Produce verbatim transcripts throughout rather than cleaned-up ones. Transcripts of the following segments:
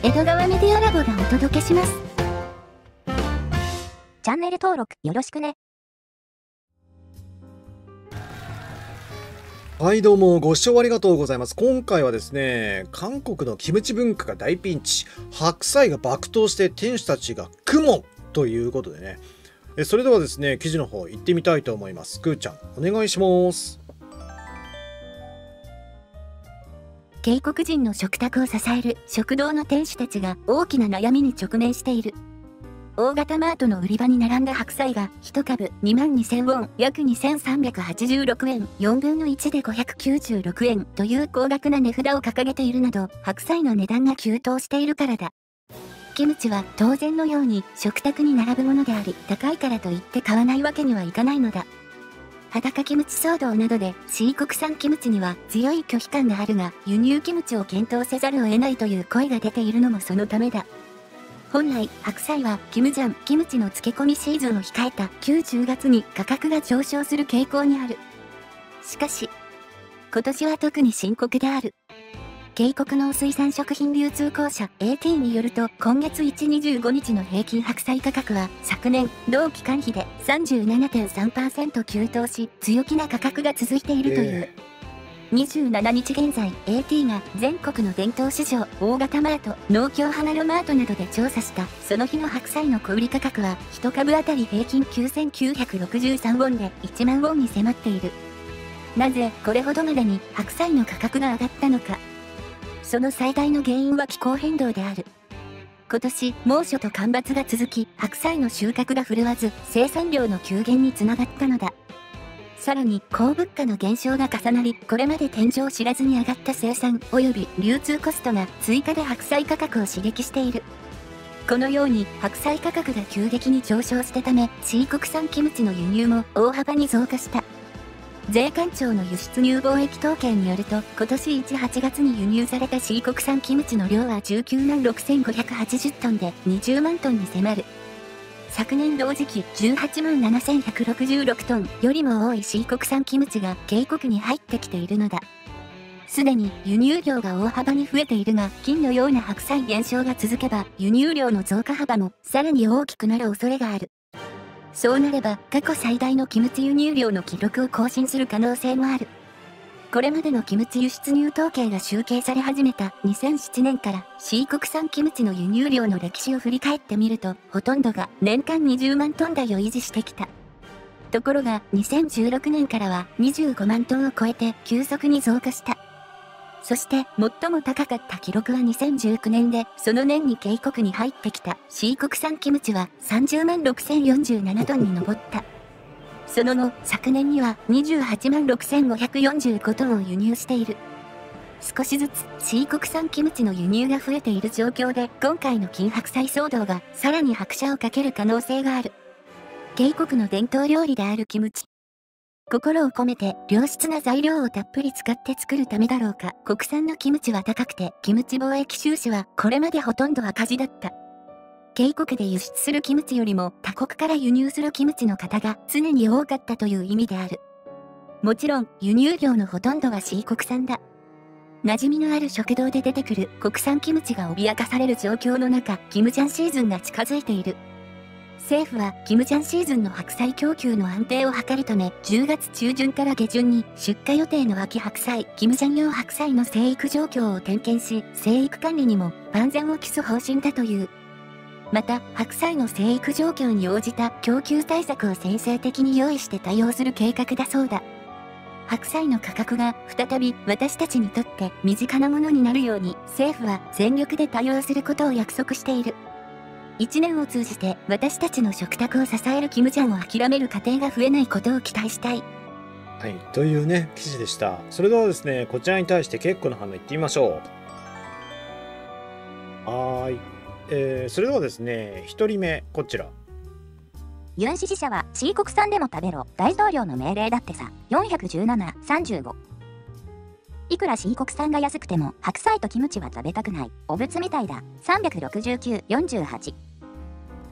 江戸川メディアラボがお届けします。 チャンネル登録よろしくね。 はいどうもご視聴ありがとうございます。今回はですね、韓国のキムチ文化が大ピンチ、白菜が爆投して店主たちが苦悶ということでね、えそれではですね、記事の方行ってみたいと思います。くーちゃんお願いします。 渓谷人の食卓を支える食堂の店主たちが大きな悩みに直面している。大型マートの売り場に並んだ白菜がいち株にまんにせんウォン、約にせんさんびゃくはちじゅうろくえん、よんぶんのいちでごひゃくきゅうじゅうろくえんという高額な値札を掲げているなど、白菜の値段が急騰しているからだ。キムチは当然のように食卓に並ぶものであり、高いからといって買わないわけにはいかないのだ。裸キムチ騒動などで C 国産キムチには強い拒否感があるが、輸入キムチを検討せざるを得ないという声が出ているのもそのためだ。本来、白菜はキムジャン、キムチの漬け込みシーズンを控えたきゅう、じゅうがつに価格が上昇する傾向にある。しかし、今年は特に深刻である。渓谷農水産食品流通公社 エーティー によると、今月いち、にじゅうごにちの平均白菜価格は昨年同期間比で さんじゅうななてんさんパーセント 急騰し、強気な価格が続いているという。えーにじゅうしちにち現在 エーティー が全国の伝統市場、大型マート、農協花のマートなどで調査したその日の白菜の小売価格はいち株あたり平均きゅうせんきゅうひゃくろくじゅうさんウォンでいちまんウォンに迫っている。なぜこれほどまでに白菜の価格が上がったのか。その最大の原因は気候変動である。今年猛暑と干ばつが続き、白菜の収穫が振るわず生産量の急減につながったのだ。さらに高物価の減少が重なり、これまで天井を知らずに上がった生産及び流通コストが追加で白菜価格を刺激している。このように白菜価格が急激に上昇したため、C 国産キムチの輸入も大幅に増加した。税関庁の輸出入貿易統計によると、今年いち、はちがつに輸入された C 国産キムチの量はじゅうきゅうまんろくせんごひゃくはちじゅっトンでにじゅうまんトンに迫る。昨年同時期じゅうはちまんななせんひゃくろくじゅうろくトンよりも多い C 国産キムチが渓谷に入ってきているのだ。すでに輸入量が大幅に増えているが、金のような白菜減少が続けば輸入量の増加幅もさらに大きくなる恐れがある。そうなれば過去最大のキムチ輸入量の記録を更新する可能性もある。これまでのキムチ輸出入統計が集計され始めたにせんななねんから C 国産キムチの輸入量の歴史を振り返ってみると、ほとんどが年間にじゅうまんトン台を維持してきた。ところがにせんじゅうろくねんからはにじゅうごまんトンを超えて急速に増加した。そして最も高かった記録はにせんじゅうきゅうねんで、その年に渓谷に入ってきた C 国産キムチはさんじゅうまんろくせんよんじゅうななトンに上った。その後、昨年にはにじゅうはちまんろくせんごひゃくよんじゅうごトンを輸入している。少しずつ C 国産キムチの輸入が増えている状況で、今回の金白菜騒動がさらに拍車をかける可能性がある。渓谷の伝統料理であるキムチ。心を込めて良質な材料をたっぷり使って作るためだろうか、国産のキムチは高くて、キムチ貿易収支はこれまでほとんど赤字だった。渓谷で輸出するキムチよりも他国から輸入するキムチの方が常に多かったという意味である。もちろん輸入量のほとんどは C 国産だ。馴染みのある食堂で出てくる国産キムチが脅かされる状況の中、キムジャンシーズンが近づいている。政府はキムジャンシーズンの白菜供給の安定を図るため、じゅうがつちゅうじゅんから下旬に出荷予定の秋白菜、キムジャン用白菜の生育状況を点検し、生育管理にも万全を期す方針だという。また、白菜の生育状況に応じた供給対策を先制的に用意して対応する計画だそうだ。白菜の価格が再び私たちにとって身近なものになるように、政府は全力で対応することを約束している。一年を通じて私たちの食卓を支えるキムジャンを諦める家庭が増えないことを期待したい。 はい、というね、記事でした。それではですね、こちらに対して結構の反応いってみましょう。はーい。えー、それではですね、ひとりめ、こちら。 ユン支持者は C 国産でも食べろ、大統領の命令だってさ。よんひゃくじゅうなな、さんじゅうご。いくら C 国産が安くても白菜とキムチは食べたくない。お仏みたいだ。さんびゃくろくじゅうきゅう、よんじゅうはち。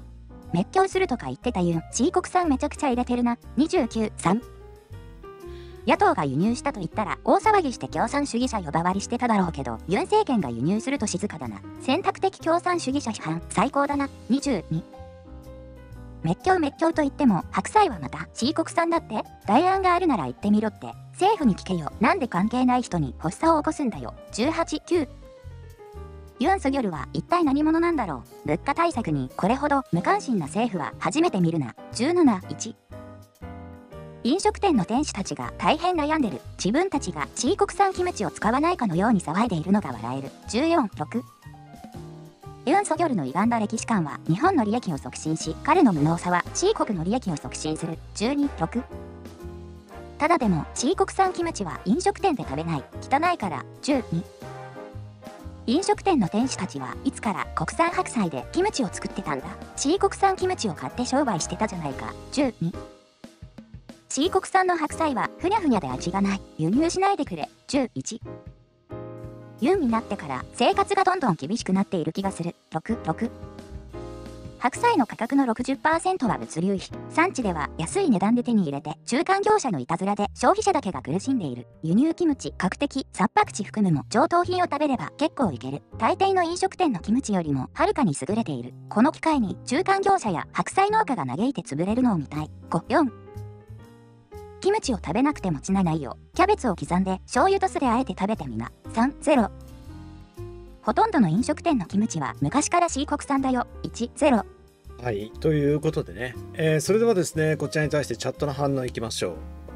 熱狂するとか言ってたユン、C 国産めちゃくちゃ入れてるな。にじゅうきゅう、さん。 野党が輸入したと言ったら大騒ぎして共産主義者呼ばわりしてただろうけど、ユン政権が輸入すると静かだな。選択的共産主義者批判最高だな。にじゅうに。滅教滅教と言っても白菜はまた C 国産だって。代案があるなら言ってみろって政府に聞けよ。なんで関係ない人に発作を起こすんだよ。じゅうはち、きゅう。ユン・ソギョルは一体何者なんだろう。物価対策にこれほど無関心な政府は初めて見るな。じゅうなな、いち。飲食店の店主たちが大変悩んでる。自分たちが C 国産キムチを使わないかのように騒いでいるのが笑える。じゅうよん、ろく。ユン・ソギョルの歪んだ歴史観は日本の利益を促進し、彼の無能さは C 国の利益を促進する。じゅうに、ろく。ただでも C 国産キムチは飲食店で食べない。汚いから。じゅうに。飲食店の店主たちはいつから国産白菜でキムチを作ってたんだ。 C 国産キムチを買って商売してたじゃないか。じゅうに。C 国産の白菜はふにゃふにゃで味がない。輸入しないでくれ。じゅういち。ユンになってから生活がどんどん厳しくなっている気がする。ろく、ろく。白菜の価格の ろくじゅっパーセント は物流費。産地では安い値段で手に入れて、中間業者のいたずらで消費者だけが苦しんでいる。輸入キムチ、角的、殺白地含むも上等品を食べれば結構いける。大抵の飲食店のキムチよりもはるかに優れている。この機会に中間業者や白菜農家が嘆いて潰れるのを見たい。ご、よん。キムチを食べなくてもちなないよ。キャベツを刻んで醤油と酢であえて食べてみな。さん、ゼロ。ほとんどの飲食店のキムチは昔から C 国産だよ。いち、ゼロ。 はい、ということでね、えーそれではですね、こちらに対してチャットの反応いきましょ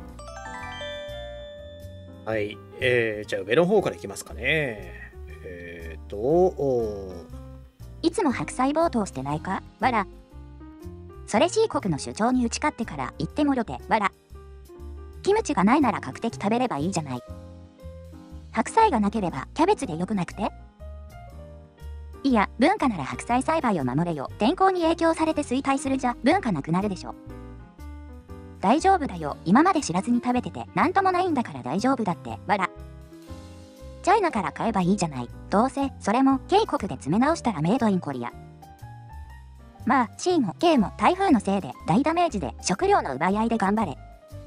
う。はい、えー、じゃあ上の方からいきますかね。えーと、おいつも白菜暴騰してないかわら。それ C 国の主張に打ち勝ってから言ってもろてわら。キムチがないなら角的食べればいいじゃない。白菜がなければキャベツでよくなくて。いや、文化なら白菜栽培を守れよ。天候に影響されて衰退するじゃ文化なくなるでしょ。大丈夫だよ。今まで知らずに食べててなんともないんだから大丈夫だってわら。チャイナから買えばいいじゃない。どうせそれも K 国で詰め直したらメイドインコリア。まあ C も K も台風のせいで大ダメージで食料の奪い合いで頑張れ。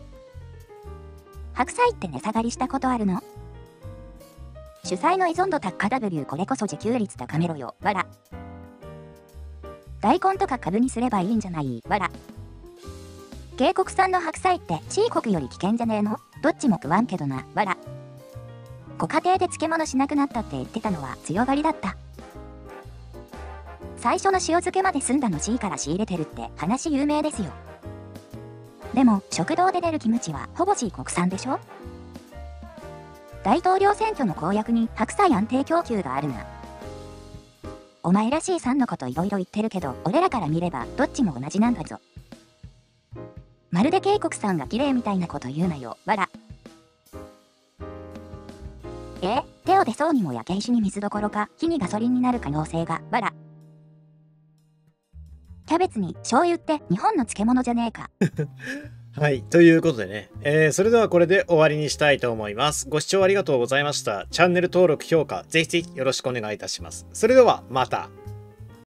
白菜って値下がりしたことあるの？主催の依存度高 W これこそ自給率高めろよわら。大根とか株にすればいいんじゃないわら。K 国産の白菜って C 国より危険じゃねえの？どっちも食わんけどなわら。ご家庭で漬物しなくなったって言ってたのは強がりだった。最初の塩漬けまで済んだの C から仕入れてるって話有名ですよ。でも食堂で出るキムチはほぼ C 国産でしょ。大統領選挙の公約に白菜安定供給があるな。お前らしいさんのこといろいろ言ってるけど、俺らから見ればどっちも同じなんだぞ。まるでK国産が綺麗みたいなこと言うなよわら。え手を出そうにも焼け石に水どころか火にガソリンになる可能性がわら。キャベツに醤油って日本の漬物じゃねえか。 はい。ということでね、えーそれではこれで終わりにしたいと思います。ご視聴ありがとうございました。チャンネル登録、評価、ぜひぜひよろしくお願いいたします。それではまた。